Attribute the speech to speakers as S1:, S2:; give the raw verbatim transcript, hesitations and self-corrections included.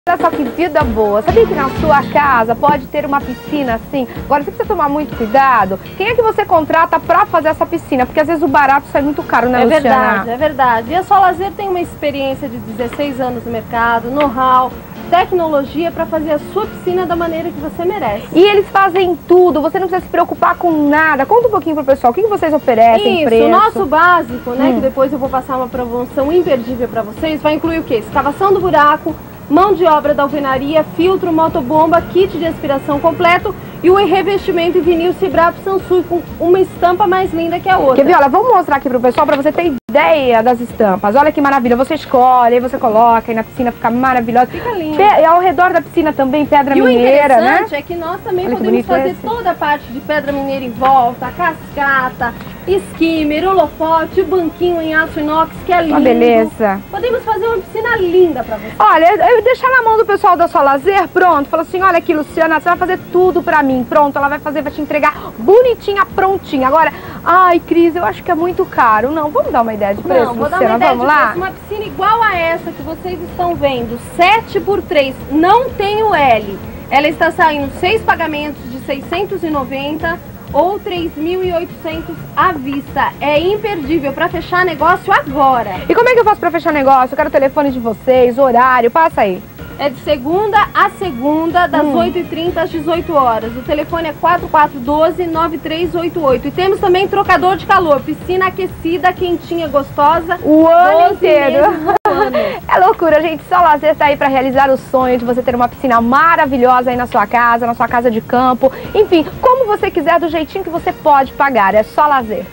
S1: Olha só que vida boa. Sabia que na sua casa pode ter uma piscina assim? Agora você precisa tomar muito cuidado. Quem é que você contrata pra fazer essa piscina? Porque às vezes o barato sai muito caro, né,
S2: É
S1: Luciana?
S2: verdade, é verdade. E a Solazer tem uma experiência de dezesseis anos no mercado, know-how, tecnologia para fazer a sua piscina da maneira que você merece.
S1: E eles fazem tudo, você não precisa se preocupar com nada. Conta um pouquinho pro pessoal, o que vocês oferecem?
S2: Isso,
S1: preço?
S2: o nosso básico, né,
S1: Hum.
S2: que depois eu vou passar uma promoção imperdível para vocês, vai incluir o quê? Escavação do buraco, mão de obra da alvenaria, filtro, motobomba, kit de aspiração completo e o revestimento em vinil Cibrap Sansui com uma estampa mais linda que a outra.
S1: Quer ver? Olha, vamos mostrar aqui pro pessoal pra você ter ideia das estampas. Olha que maravilha, você escolhe, aí você coloca e na piscina fica maravilhosa.
S2: Fica lindo.
S1: Pe e ao redor da piscina também pedra
S2: e
S1: mineira,
S2: o
S1: né?
S2: interessante é que nós também
S1: Olha que
S2: podemos
S1: bonito
S2: fazer
S1: esse.
S2: toda a parte de pedra mineira em volta, a cascata, skimmer, holofote, o banquinho em aço inox, que é lindo.
S1: Uma beleza.
S2: Podemos fazer uma piscina linda pra você.
S1: Olha, eu ia deixar na mão do pessoal da Solazer, pronto, falou assim, olha aqui, Luciana, você vai fazer tudo pra mim, pronto, ela vai fazer, vai te entregar bonitinha, prontinha. Agora, ai, Cris, eu acho que é muito caro. Não, vamos dar uma ideia de preço,
S2: Não, vou dar
S1: Luciana,
S2: uma ideia
S1: vamos
S2: de
S1: lá?
S2: preço. Uma piscina igual a essa que vocês estão vendo, sete por três, não tem o L. Ela está saindo seis pagamentos de seiscentos e noventa ou três mil e oitocentos à vista. É imperdível para fechar negócio agora.
S1: E como é que eu faço pra fechar negócio? Eu quero o telefone de vocês, horário, passa aí.
S2: É de segunda a segunda, das
S1: Hum.
S2: oito e trinta às dezoito horas. O telefone é quatro quatro um dois, nove três oito oito. E temos também trocador de calor, piscina aquecida, quentinha, gostosa.
S1: O ano
S2: doze
S1: inteiro.
S2: meses do ano.
S1: É loucura, gente. Solazer tá aí pra realizar o sonho de você ter uma piscina maravilhosa aí na sua casa, na sua casa de campo. Enfim, como você quiser, do jeitinho que você pode pagar. É Solazer.